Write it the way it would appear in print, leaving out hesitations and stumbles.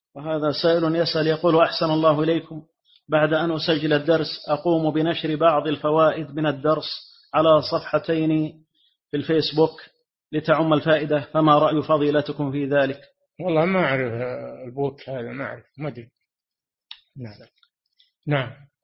وهذا سائل يسأل يقول: أحسن الله إليكم، بعد أن أسجل الدرس أقوم بنشر بعض الفوائد من الدرس على صفحتين في الفيسبوك لتعم الفائدة، فما رأي فضيلتكم في ذلك؟ والله ما أعرف البوك هذا، ما أعرف، ما أدري. نعم.